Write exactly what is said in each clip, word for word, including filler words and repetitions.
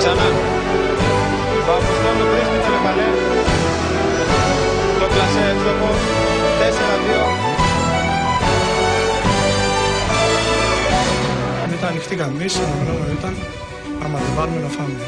Ξανά. Ο Αποστόλου βρίσκει τον Επαλέ. Το πλασέ εύστοχο. τέσσερα δύο. Αν ήταν ανοιχτή καμπής, αναμενόμενο ήταν άμα την πάρουμε να φάμε.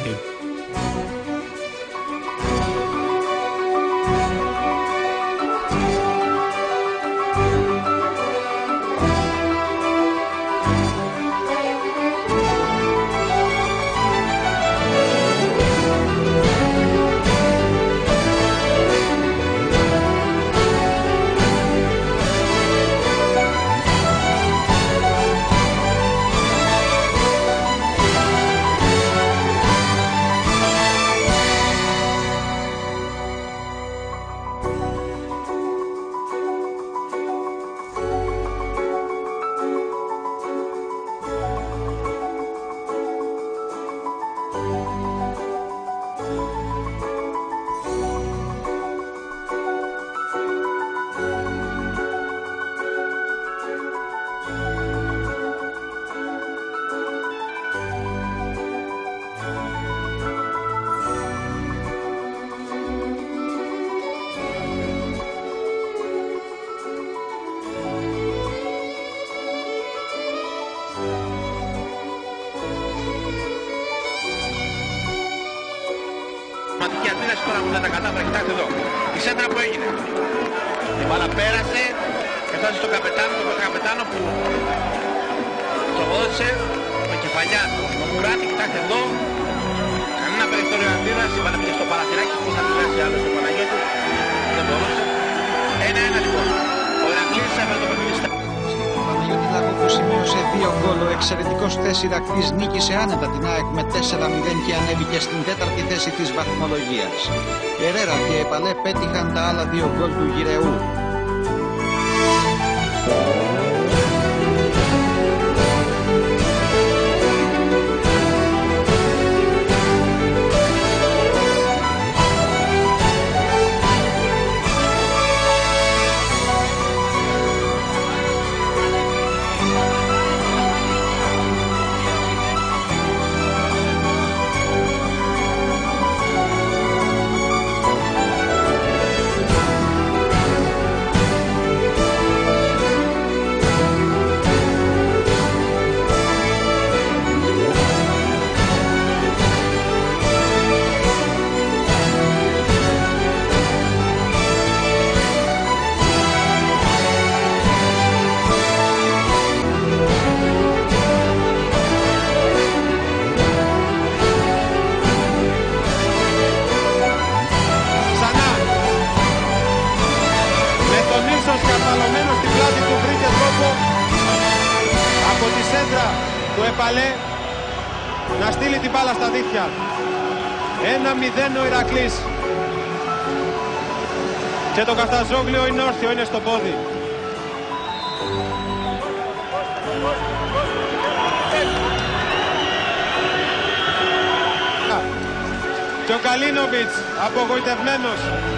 Πραγματική αντίδραση τώρα που δεν τα κατάφερα, κοιτάξτε εδώ. Η σέντρα που έγινε. Η μπάλα πέρασε, έφτασε στον καπετάνο, τον καπετάνο που τροφόδησε με κεφαλιά τον Μουράτη, κοιτάξτε εδώ. Κανένα περιθώριο αντίδραση, η μπάλα πήγε στο παραθυράκι, πώς θα αντιδράσει άλλο στο Παναγιώτη. Δεν μπορούσε. Ένα-ένα λοιπόν. Ο Ηρακλής έφερε το παιχνίδι στα... Παναγιώτη Λαγό που σημείωσε δύο γκολ, ο εξαιρετικός χθες Ηρακλής νίκησε άνετα την ΑΕΚ με τέσσερα μηδέν και ανέβηκε στην τέταρτη θέση της βαθμολογίας. Ερέρα και Επαλέ πέτυχαν τα άλλα δύο γκολ του Γυρεού. Σκαρβαλωμένο στην πλάτη του βρήκε τρόπο από τη σέντρα του Επαλέ να στείλει την μπάλα στα δίχτυα. Ένα μηδέν ο Ηρακλής. Και το Καφταζόγλιο είναι όρθιο, είναι στο πόδι. Και ο Καλίνοβιτς απογοητευμένος.